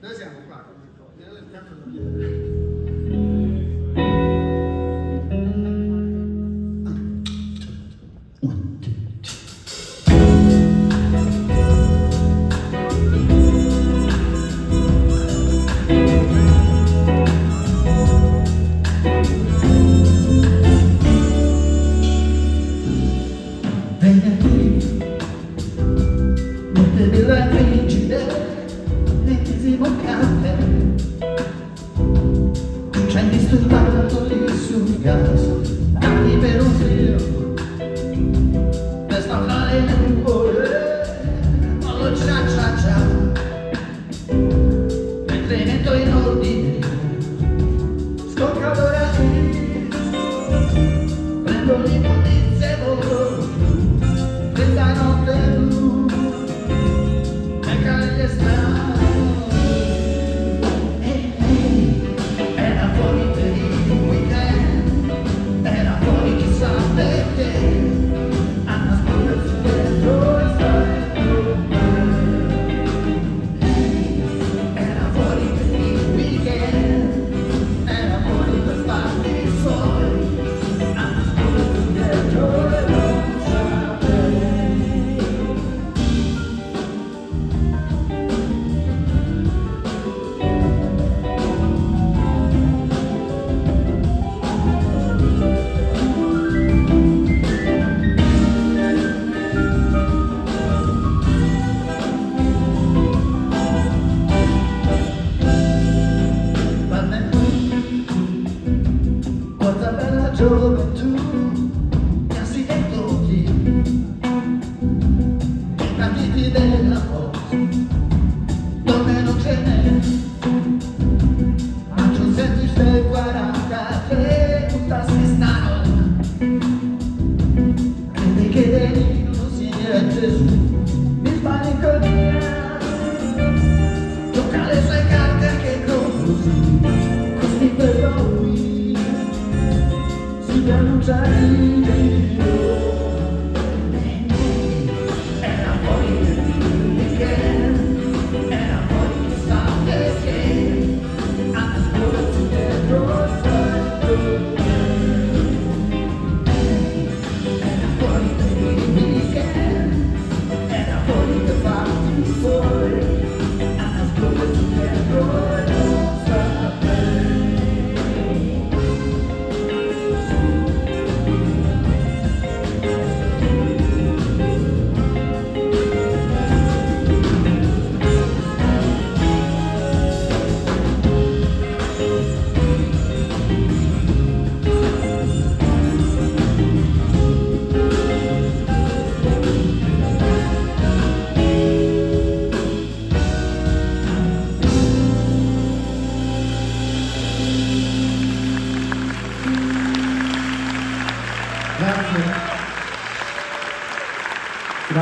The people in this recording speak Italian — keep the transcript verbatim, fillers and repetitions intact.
Dove siamo qua? Il canto da piede. Della rigide, l'ennesimo caffè, ci hai disturbato lì sul gas, anni per un filo, per staccare le nuvole, oh cia cia cia, mentre metto in ordine, scocca l'ora qui, prendo l'immondizia e volo, questa notte blu. Era fuori per il weekend, era fuori chissà perché, a nascondersi dentro e stare con me. Era fuori per il weekend, era fuori per farmi i suoi, a nascondersi dentro e non sapere. Gioventù, mi ha si detto chi, i partiti della forza, dove non ce n'è, ma c'è un semplice quarantatré, tutta stano, crede che dentro sia Gesù, mi spanico via, gioca le sue carte che così, così per lui. Non c'è Dio, era fuori il weekend, era fuori chissà perché, a nascondersi dietro il fatto. Era fuori il weekend, era fuori per farsi i suoi, a nascondersi dietro il fatto. Grazie.